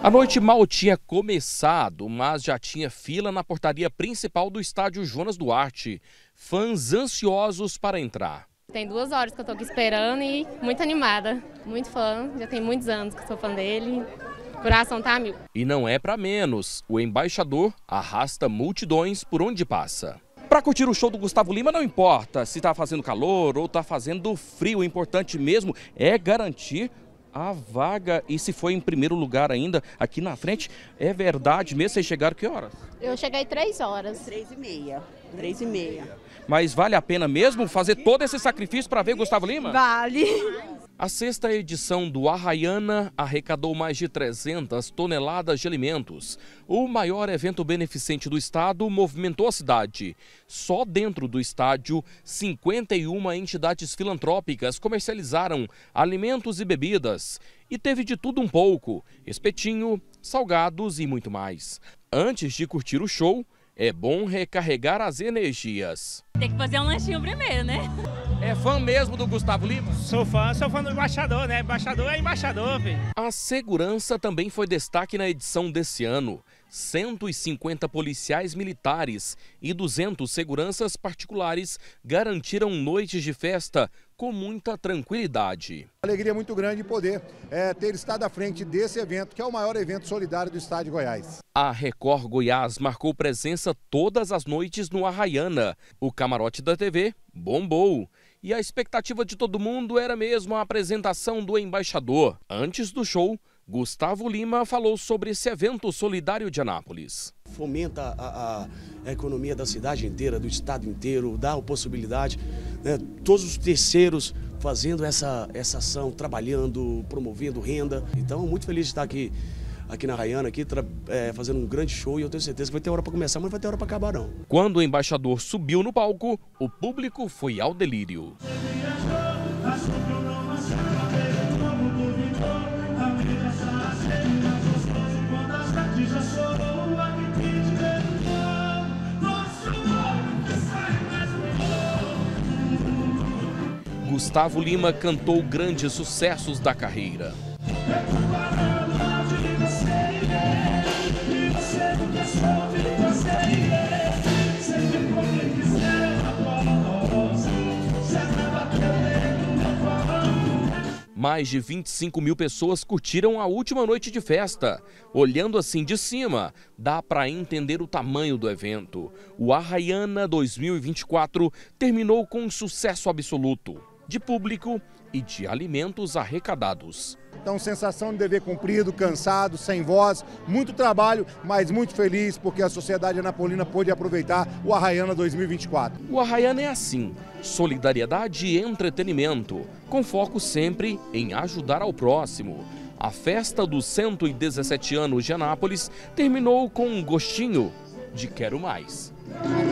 A noite mal tinha começado, mas já tinha fila na portaria principal do estádio Jonas Duarte. Fãs ansiosos para entrar. Tem 2 horas que eu tô aqui esperando e muito animada. Muito fã, já tem muitos anos que sou fã dele. O coração tá a mil. E não é para menos, o embaixador arrasta multidões por onde passa. Para curtir o show do Gustavo Lima não importa se tá fazendo calor ou tá fazendo frio, o importante mesmo é garantir a vaga. E se foi em primeiro lugar ainda, aqui na frente, é verdade mesmo? Vocês chegaram que horas? Eu cheguei 3 horas. 3h30. 3h30. Mas vale a pena mesmo fazer todo esse sacrifício para ver Gustavo Lima? Vale. A 6ª edição do Arraiana arrecadou mais de 300 toneladas de alimentos. O maior evento beneficente do estado movimentou a cidade. Só dentro do estádio, 51 entidades filantrópicas comercializaram alimentos e bebidas. E teve de tudo um pouco: espetinho, salgados e muito mais. Antes de curtir o show, é bom recarregar as energias. Tem que fazer um lanchinho primeiro, né? É fã mesmo do Gustavo Lima? Sou fã do embaixador, né? Embaixador é embaixador, velho. A segurança também foi destaque na edição desse ano. 150 policiais militares e 200 seguranças particulares garantiram noites de festa com muita tranquilidade. Alegria muito grande poder ter estado à frente desse evento, que é o maior evento solidário do estado de Goiás. A Record Goiás marcou presença todas as noites no Arraiana. O camarote da TV bombou. E a expectativa de todo mundo era mesmo a apresentação do embaixador. Antes do show, Gustavo Lima falou sobre esse evento solidário de Anápolis. Fomenta a economia da cidade inteira, do estado inteiro, dá a possibilidade, né, todos os terceiros fazendo essa ação, trabalhando, promovendo renda. Então, muito feliz de estar aqui na Arraiana, fazendo um grande show, e eu tenho certeza que vai ter hora para começar, mas não vai ter hora para acabar não. Quando o embaixador subiu no palco, o público foi ao delírio. Gustavo Lima cantou grandes sucessos da carreira. Mais de 25 mil pessoas curtiram a última noite de festa. Olhando assim de cima, dá para entender o tamanho do evento. O Arraiana 2024 terminou com um sucesso absoluto, de público e de alimentos arrecadados. Então, sensação de dever cumprido, cansado, sem voz, muito trabalho, mas muito feliz porque a sociedade anapolina pôde aproveitar o Arraiana 2024. O Arraiana é assim: solidariedade e entretenimento, com foco sempre em ajudar ao próximo. A festa dos 117 anos de Anápolis terminou com um gostinho de quero mais.